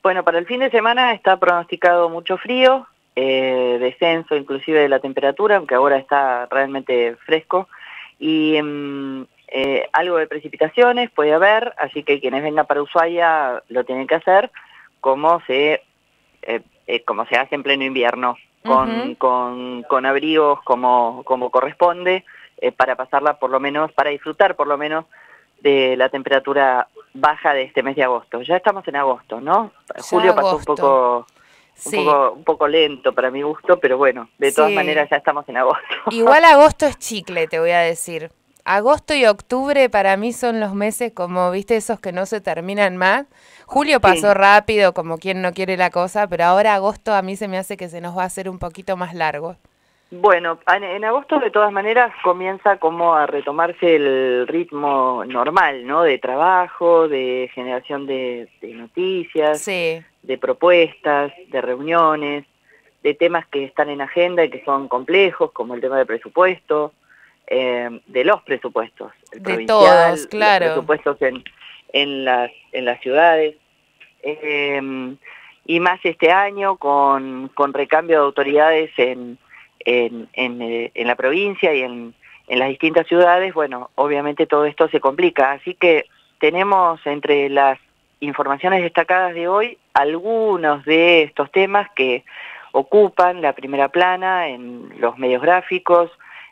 Bueno, para el fin de semana está pronosticado mucho frío, descenso inclusive de la temperatura, aunque ahora está realmente fresco, y algo de precipitaciones puede haber, así que quienes vengan para Ushuaia lo tienen que hacer como como se hace en pleno invierno, Ujú. con abrigos como corresponde, para pasarla por lo menos, para disfrutar por lo menos de la temperatura baja de este mes de agosto. Ya estamos en agosto, ¿no? Ya Julio pasó agosto. Sí, un poco lento para mi gusto, pero bueno, de todas sí. maneras ya estamos en agosto. Igual agosto es chicle, te voy a decir. Agosto y octubre para mí son los meses como, viste, esos que no se terminan más. Julio pasó Sí. rápido, como quien no quiere la cosa, pero ahora agosto a mí se me hace que se nos va a hacer un poquito más largo. Bueno, en agosto de todas maneras comienza como a retomarse el ritmo normal, ¿no? De trabajo, de generación de noticias, Sí, de propuestas, de reuniones, de temas que están en agenda y que son complejos, como el tema del presupuesto, de los presupuestos, el de todos, provincial, los claro. presupuestos en las ciudades. Eh, y más este año con recambio de autoridades en la provincia y en las distintas ciudades, bueno, obviamente todo esto se complica. Así que tenemos entre las informaciones destacadas de hoy algunos de estos temas que ocupan la primera plana en los medios gráficos,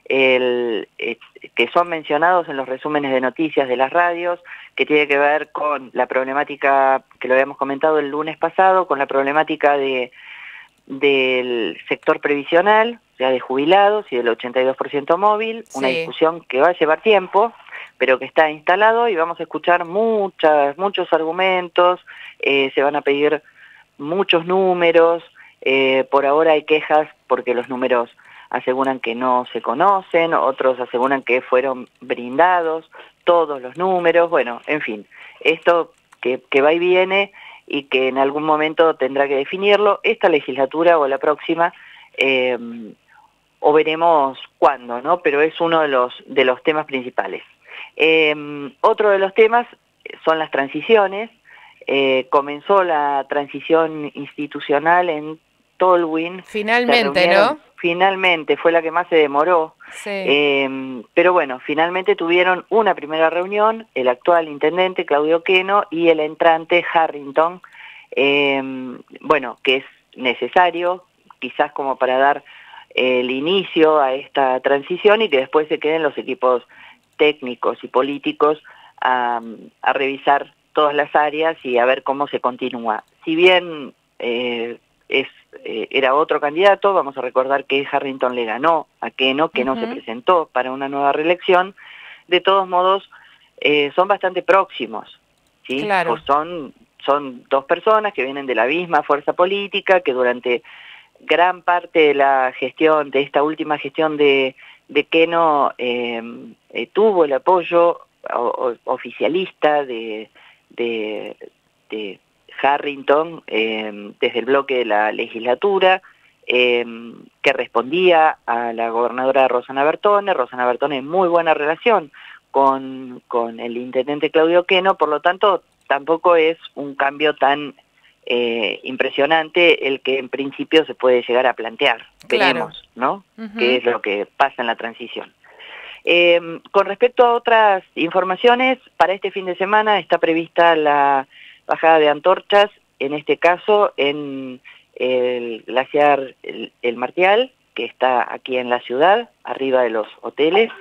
que son mencionados en los resúmenes de noticias de las radios, que tiene que ver con la problemática que lo habíamos comentado el lunes pasado, con la problemática del sector previsional, o sea, de jubilados y del 82% móvil, una Sí. discusión que va a llevar tiempo, pero que está instalado y vamos a escuchar muchos argumentos, se van a pedir muchos números, por ahora hay quejas porque los números aseguran que no se conocen, otros aseguran que fueron brindados todos los números, bueno, en fin, esto que va y viene y que en algún momento tendrá que definirlo, esta legislatura o la próxima, eh, o veremos cuándo, ¿no? Pero es uno de los temas principales. Otro de los temas son las transiciones. Comenzó la transición institucional en Tolwyn, se Finalmente, reunieron, ¿no? finalmente fue la que más se demoró, Sí. pero bueno, finalmente tuvieron una primera reunión, el actual intendente Claudio Queno y el entrante Harrington, bueno, que es necesario, quizás como para dar el inicio a esta transición y que después se queden los equipos técnicos y políticos a revisar todas las áreas y a ver cómo se continúa. Si bien era otro candidato, vamos a recordar que Harrington le ganó a Queno, que no se Ujú. presentó para una nueva reelección, de todos modos son bastante próximos, ¿sí? Pues Claro. son dos personas que vienen de la misma fuerza política, que durante gran parte de la gestión, de esta última gestión de Queno, tuvo el apoyo oficialista de, de Harrington desde el bloque de la legislatura, que respondía a la gobernadora Rosana Bertone. Rosana Bertone, muy buena relación con el intendente Claudio Queno, por lo tanto tampoco es un cambio tan impresionante el que en principio se puede llegar a plantear. Claro. Veremos, ¿no? Qué Ujú. es lo que pasa en la transición. Con respecto a otras informaciones, para este fin de semana está prevista la bajada de antorchas, en este caso en el glaciar el Martial, que está aquí en la ciudad, arriba de los hoteles.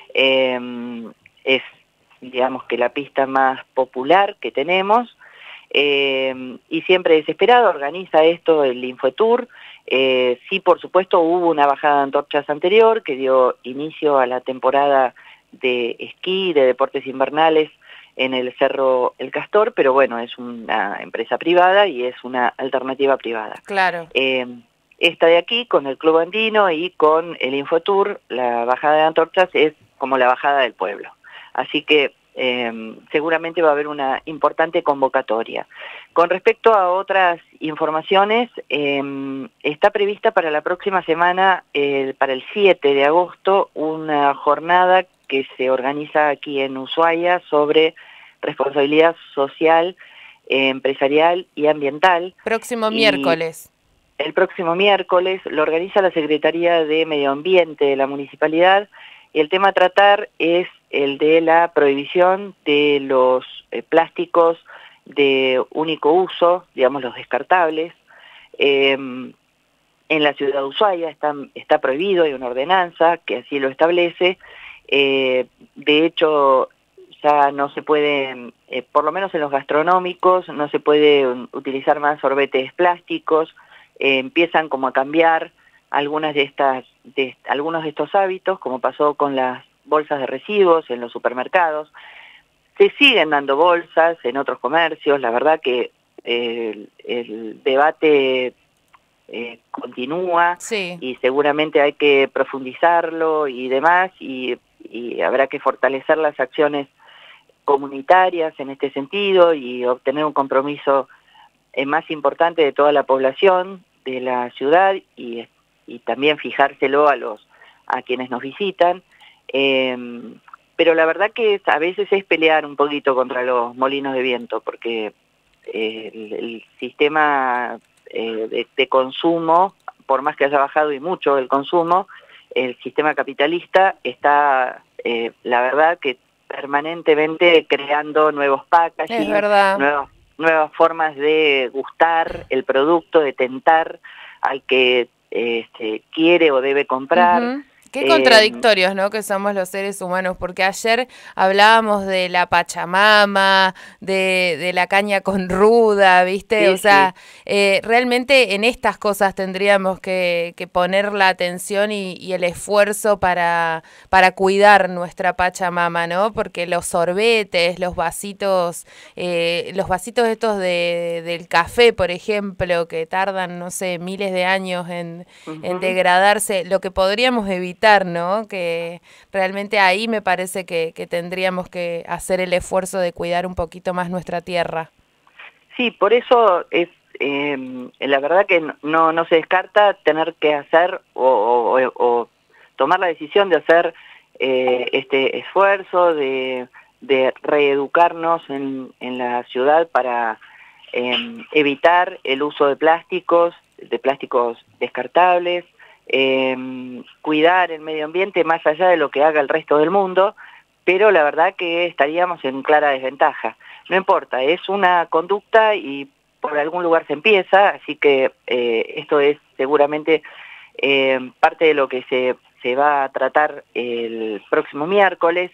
Es, digamos que la pista más popular que tenemos. Y siempre desesperado, organiza esto el Infotour. Sí, por supuesto, hubo una bajada de antorchas anterior que dio inicio a la temporada de esquí, de deportes invernales en el Cerro El Castor, pero bueno, es una empresa privada y es una alternativa privada. Claro. Eh, Esta de aquí, con el Club Andino y con el Infotour, la bajada de antorchas es como la bajada del pueblo. Así que seguramente va a haber una importante convocatoria. Con respecto a otras informaciones, está prevista para la próxima semana, para el 7 de agosto, una jornada que se organiza aquí en Ushuaia sobre responsabilidad social empresarial y ambiental. Próximo Y miércoles. el próximo miércoles lo organiza la Secretaría de Medio Ambiente de la Municipalidad y el tema a tratar es el de la prohibición de los plásticos de único uso, digamos los descartables. En la ciudad de Ushuaia está prohibido, hay una ordenanza que así lo establece. De hecho, ya no se pueden, por lo menos en los gastronómicos, no se puede utilizar más sorbetes plásticos. Empiezan como a cambiar algunos de estos hábitos, como pasó con las bolsas de residuos en los supermercados. Se siguen dando bolsas en otros comercios, la verdad que el debate continúa, Sí. y seguramente hay que profundizarlo y demás, y habrá que fortalecer las acciones comunitarias en este sentido y obtener un compromiso más importante de toda la población de la ciudad y también fijárselo a quienes nos visitan. Pero la verdad que a veces es pelear un poquito contra los molinos de viento, porque el sistema de consumo, por más que haya bajado y mucho el consumo, el sistema capitalista está, la verdad, que permanentemente creando nuevos packaging, Es verdad. nuevas formas de gustar el producto, de tentar al que quiere o debe comprar. Qué contradictorios, ¿no? Que somos los seres humanos, porque ayer hablábamos de la Pachamama, de la caña con ruda, ¿viste? Sí, O sea, realmente en estas cosas tendríamos que poner la atención y el esfuerzo para cuidar nuestra Pachamama, ¿no? Porque los sorbetes, los vasitos estos del café, por ejemplo, que tardan, no sé, miles de años en degradarse, lo que podríamos evitar, ¿no? Que realmente ahí me parece que tendríamos que hacer el esfuerzo de cuidar un poquito más nuestra tierra. Sí, por eso es la verdad que no se descarta tener que hacer o tomar la decisión de hacer este esfuerzo de reeducarnos en la ciudad para evitar el uso de plásticos descartables, cuidar el medio ambiente más allá de lo que haga el resto del mundo, pero la verdad que estaríamos en clara desventaja. No importa, es una conducta y por algún lugar se empieza, así que esto es seguramente parte de lo que se va a tratar el próximo miércoles.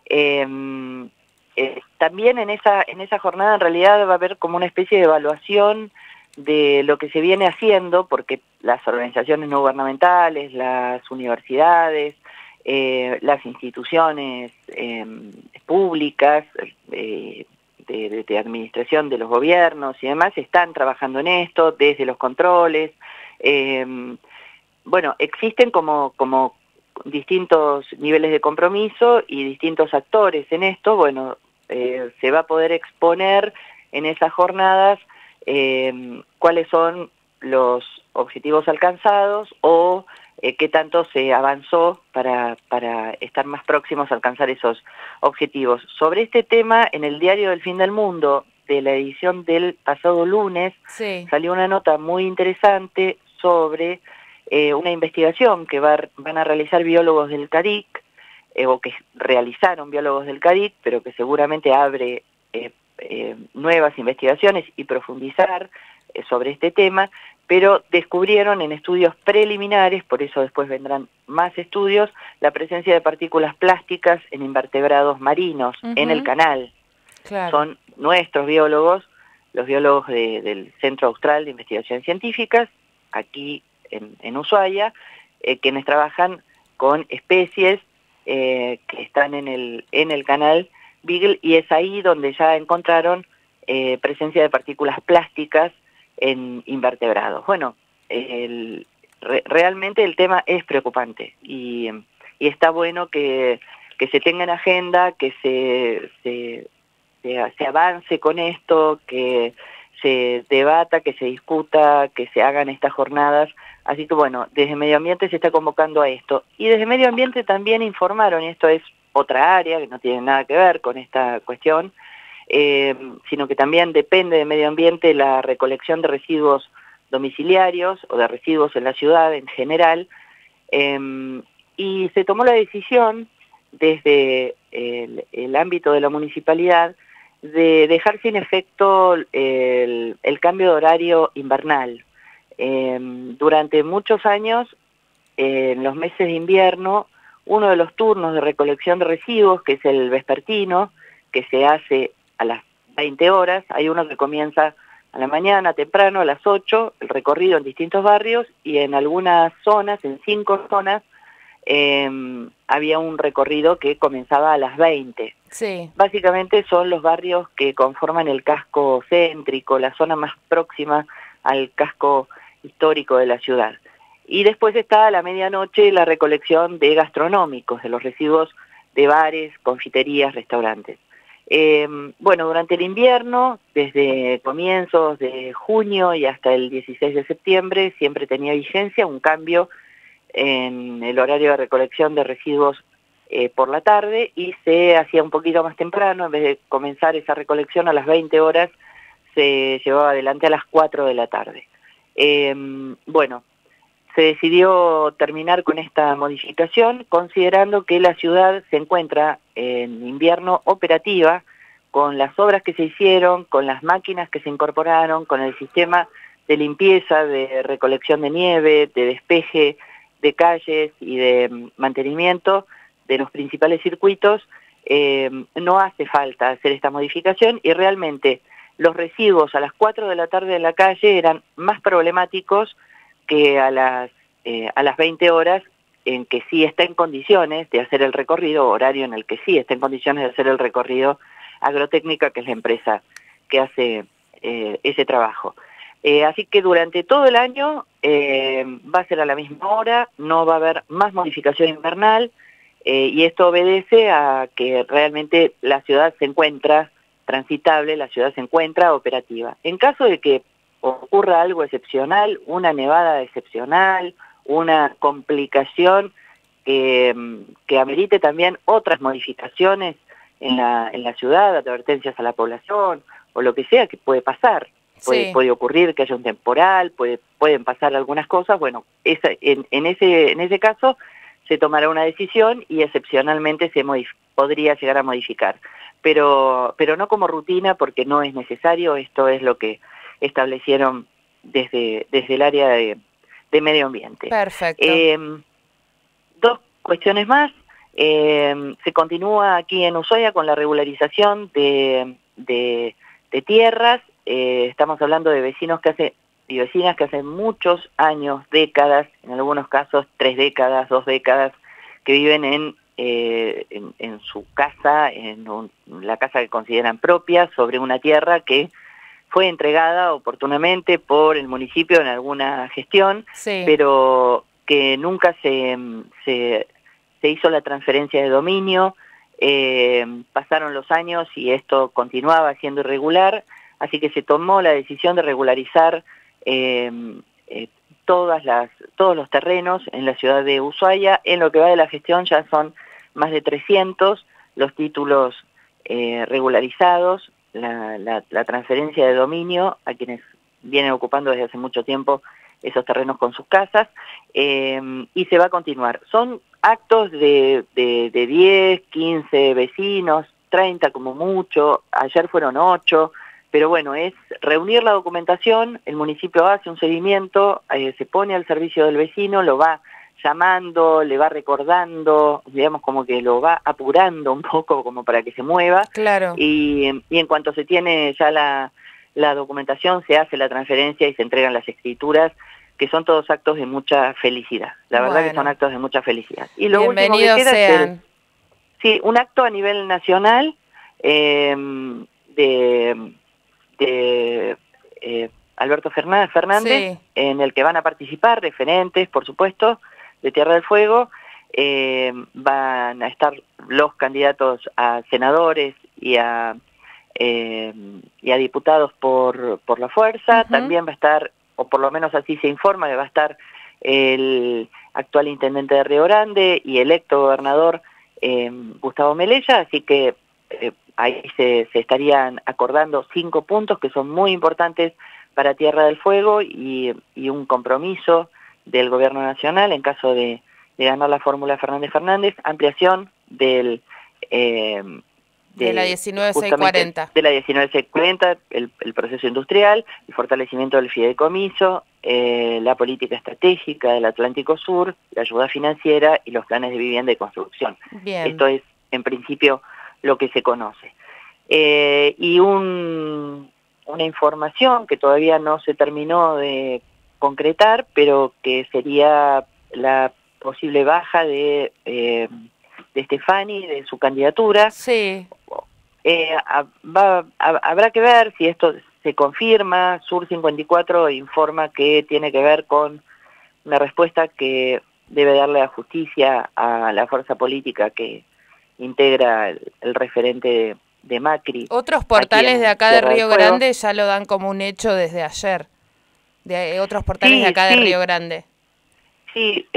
También en esa jornada en realidad va a haber como una especie de evaluación de lo que se viene haciendo, porque las organizaciones no gubernamentales, las universidades, las instituciones públicas de administración de los gobiernos y demás están trabajando en esto, desde los controles. Bueno, existen como distintos niveles de compromiso y distintos actores en esto. Bueno, se va a poder exponer en esas jornadas cuáles son los objetivos alcanzados o qué tanto se avanzó para estar más próximos a alcanzar esos objetivos. Sobre este tema, en el Diario del Fin del Mundo, de la edición del pasado lunes, sí, salió una nota muy interesante sobre una investigación que van a realizar biólogos del CADIC, o que realizaron biólogos del CADIC, pero que seguramente abre nuevas investigaciones y profundizar sobre este tema, pero descubrieron en estudios preliminares, por eso después vendrán más estudios, la presencia de partículas plásticas en invertebrados marinos en el canal. claro. Son nuestros biólogos, los biólogos del Centro Austral de Investigaciones Científicas, aquí en Ushuaia, quienes trabajan con especies que están en el canal Beagle, y es ahí donde ya encontraron presencia de partículas plásticas en invertebrados. Bueno, realmente el tema es preocupante y está bueno que se tenga en agenda, que se avance con esto, que se debata, que se discuta, que se hagan estas jornadas. Así que bueno, desde Medio Ambiente se está convocando a esto. Y desde Medio Ambiente también informaron, y esto es otra área que no tiene nada que ver con esta cuestión, sino que también depende de medio ambiente la recolección de residuos domiciliarios o de residuos en la ciudad en general, y se tomó la decisión desde el ámbito de la municipalidad de dejar sin efecto el cambio de horario invernal. Durante muchos años, en los meses de invierno, uno de los turnos de recolección de residuos, que es el vespertino, que se hace a las 20 horas, hay uno que comienza a la mañana, temprano, a las 8, el recorrido en distintos barrios, y en algunas zonas, en 5 zonas, había un recorrido que comenzaba a las 20. Sí. Básicamente son los barrios que conforman el casco céntrico, la zona más próxima al casco histórico de la ciudad. Y después está a la medianoche la recolección de gastronómicos, de los residuos de bares, confiterías, restaurantes. Bueno, durante el invierno, desde comienzos de junio y hasta el 16 de septiembre, siempre tenía vigencia un cambio en el horario de recolección de residuos por la tarde, y se hacía un poquito más temprano. En vez de comenzar esa recolección a las 20 horas, se llevaba adelante a las 4 de la tarde. Bueno, se decidió terminar con esta modificación considerando que la ciudad se encuentra en invierno operativa, con las obras que se hicieron, con las máquinas que se incorporaron, con el sistema de limpieza, de recolección de nieve, de despeje de calles y de mantenimiento de los principales circuitos. No hace falta hacer esta modificación, y realmente los residuos a las 4 de la tarde en la calle eran más problemáticos que a las 20 horas, en que sí está en condiciones de hacer el recorrido, horario en el que sí está en condiciones de hacer el recorrido Agrotécnica, que es la empresa que hace ese trabajo. Así que durante todo el año va a ser a la misma hora, no va a haber más modificación invernal, y esto obedece a que realmente la ciudad se encuentra transitable, la ciudad se encuentra operativa. En caso de que ocurra algo excepcional, una nevada excepcional, una complicación que amerite también otras modificaciones en la ciudad, advertencias a la población, o lo que sea, que puede pasar. Puede ocurrir que haya un temporal, pueden pasar algunas cosas. Bueno, en ese caso se tomará una decisión y excepcionalmente podría llegar a modificar. Pero no como rutina, porque no es necesario. Esto es lo que establecieron desde el área de medio ambiente. Perfecto. 2 cuestiones más. Se continúa aquí en Ushuaia con la regularización de tierras. Estamos hablando de vecinos y vecinas que hace muchos años, décadas, en algunos casos 3 décadas, 2 décadas, que viven en su casa, la casa que consideran propia, sobre una tierra que fue entregada oportunamente por el municipio en alguna gestión, sí, pero que nunca se hizo la transferencia de dominio. Pasaron los años y esto continuaba siendo irregular, así que se tomó la decisión de regularizar todos los terrenos en la ciudad de Ushuaia. En lo que va de la gestión ya son más de 300 los títulos regularizados, la transferencia de dominio a quienes vienen ocupando desde hace mucho tiempo esos terrenos con sus casas, y se va a continuar. Son actos de 10, 15 vecinos, 30 como mucho, ayer fueron 8, pero bueno, es reunir la documentación, el municipio hace un seguimiento, se pone al servicio del vecino, lo va llamando, le va recordando, digamos como que lo va apurando un poco como para que se mueva. Claro. Y en cuanto se tiene ya la documentación, se hace la transferencia y se entregan las escrituras, que son todos actos de mucha felicidad. La verdad que son actos de mucha felicidad. Y lo último que queda sean. Sí, un acto a nivel nacional de Alberto Fernández, sí, en el que van a participar referentes, por supuesto, de Tierra del Fuego. Van a estar los candidatos a senadores y a diputados por la fuerza. También va a estar, o por lo menos así se informa, que va a estar el actual intendente de Río Grande y electo gobernador Gustavo Melella, así que ahí se estarían acordando 5 puntos que son muy importantes para Tierra del Fuego y un compromiso del Gobierno Nacional en caso de ganar la fórmula Fernández Fernández, ampliación del... de la 19640. De la 19640, el proceso industrial, el fortalecimiento del fideicomiso, la política estratégica del Atlántico Sur, la ayuda financiera y los planes de vivienda y construcción. Bien. Esto es, en principio, lo que se conoce. Y una información que todavía no se terminó de concretar, pero que sería la posible baja de Stefani, de su candidatura. Sí. Habrá que ver si esto se confirma. Sur 54 informa que tiene que ver con una respuesta que debe darle la justicia a la fuerza política que integra el referente de Macri. Otros portales de acá de Río Grande ya lo dan como un hecho desde ayer. De otros portales de acá de Río Grande. Sí,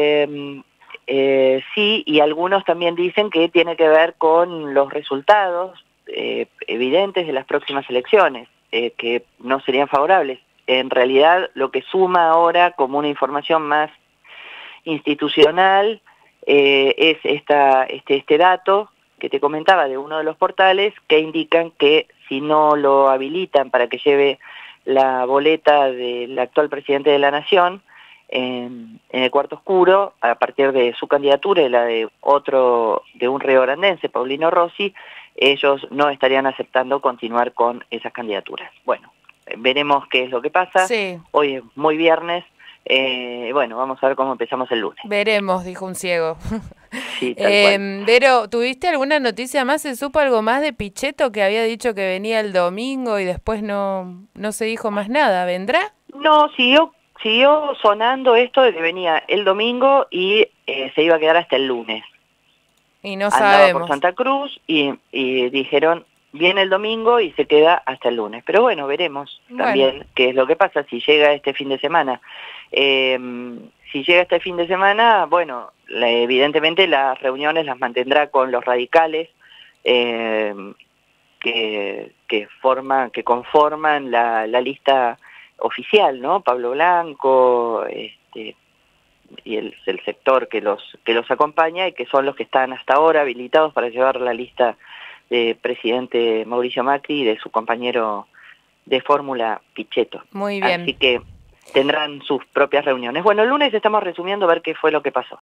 sí, y algunos también dicen que tiene que ver con los resultados evidentes de las próximas elecciones, que no serían favorables. En realidad, lo que suma ahora como una información más institucional es este dato que te comentaba de uno de los portales que indican que si no lo habilitan para que lleve la boleta del actual presidente de la Nación, en el cuarto oscuro, a partir de su candidatura y la de un riograndense, Paulino Rossi, ellos no estarían aceptando continuar con esas candidaturas. Bueno, veremos qué es lo que pasa. Sí. Hoy es muy viernes, bueno, vamos a ver cómo empezamos el lunes. Veremos, dijo un ciego. Sí, tal cual. Vero, ¿tuviste alguna noticia más? ¿Se supo algo más de Pichetto, que había dicho que venía el domingo y después no se dijo más nada? ¿Vendrá? No, siguió sonando esto de que venía el domingo y se iba a quedar hasta el lunes. Y no Andaba sabemos. por Santa Cruz y dijeron, viene el domingo y se queda hasta el lunes. Pero bueno, veremos también qué es lo que pasa si llega este fin de semana. Si llega este fin de semana, bueno, evidentemente las reuniones las mantendrá con los radicales que conforman la lista oficial, ¿no? Pablo Blanco, y el sector que los acompaña y que son los que están hasta ahora habilitados para llevar la lista de presidente Mauricio Macri y de su compañero de fórmula Pichetto. Muy bien. Así que tendrán sus propias reuniones. Bueno, el lunes estamos resumiendo a ver qué fue lo que pasó.